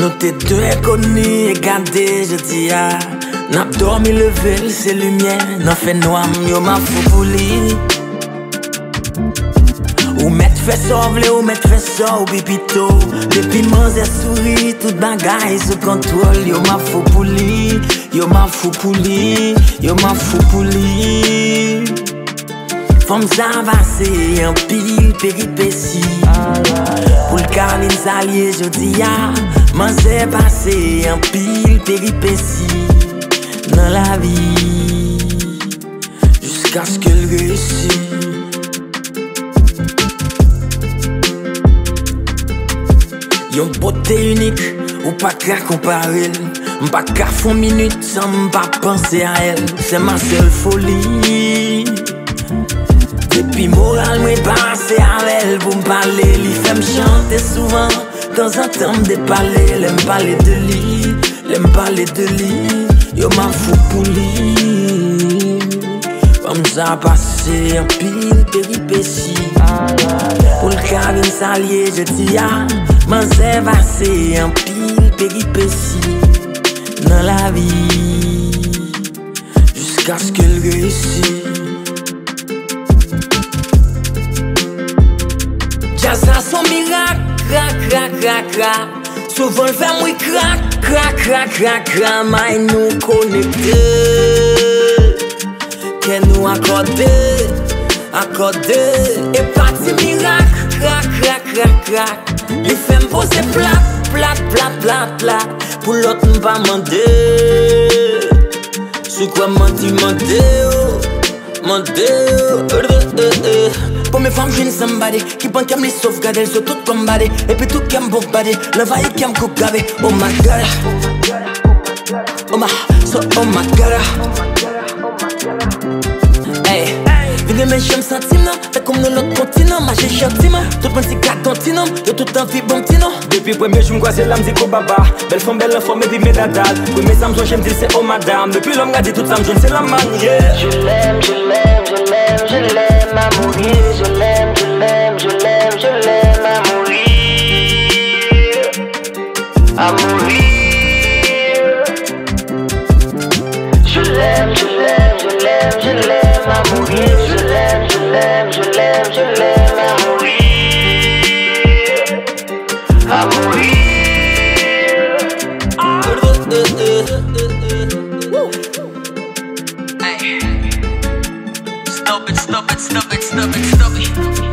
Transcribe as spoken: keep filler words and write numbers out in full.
Nous t'es deux inconnus et gardés, je dis ah. N'a dormi levé, c'est lumière, n'a fait noir, yo m'a fou pour lui. Ou mettre fait sauver, ou mettre fait sauver, ou pipito. Depuis mon zè souris, tout bagaille sous contrôle. Yo m'a fou pour lui, yo m'a fou pour lui, yo m'a fou pour lui. Femme s'avancer en pile péripétie. Pour le carlin s'allier, je dis ah. M'en s'est passé en pile péripétie. Dans la vie, jusqu'à ce qu'elle réussisse. Yon beauté unique, ou pas qu'à comparer. M'pas qu'à fond minute sans m'pas penser à elle. C'est ma seule folie. Depuis moral m'est passé à elle pour m'parler. Li fait m'chanter souvent, dans un temps de parler. L'aime parler de lui, l'aime parler de lui. Yo m'en fous pour lui. Comme ça passé en pile péripétie. Pour le carré s'allier, je dis ah. M'en s'est passé en pile péripétie. Dans la vie, jusqu'à ce qu'elle réussisse. Jazz a son miracle, crac, crac, crac, crac. Souvent le fait moi crac, crac, crac, crac, crac. Mais nous connecter, qu'elle nous accorde, accorde. Et parti miracle, crac, crac, crac, crac. Les femmes poser plat, plat, plat, plat, plat. Pour l'autre m'pas mandé. Sous quoi menti, mandé, oh, mandé, oh. Pour mes femmes, j'aime somebody qui pense qu'elle me sauvegarde, elles sont toutes combattues. Et puis tout qu'elle me bombarde, l'envahir qu'elle me coupe gavé. Oh my god, oh my, so oh my god. Hey, venez mes chums sentiments, fait comme nous l'autre continent. Ma j'ai chantiment, tout le monde s'y gâte continent. Y'a tout en vie bon petit nom. Depuis le premier jour, m'croise la m'dit ko baba. Belle femme, belle enfant, mais puis mes dadal. Premier samson, j'aime dire c'est oh madame. Depuis l'homme g'a dit tout samson, c'est la manière. Je l'aime, je l'aime, je l'aime, je l'aime à mourir. Je l'aime, je l'aime, je l'aime, je l'aime à mourir. À mourir. Je l'aime, je l'aime, je l'aime, je l'aime à mourir. Je l'aime, je l'aime, je l'aime, je l'aime à mourir. À mourir. Stop it, stop it, stop it, stop it, stop it.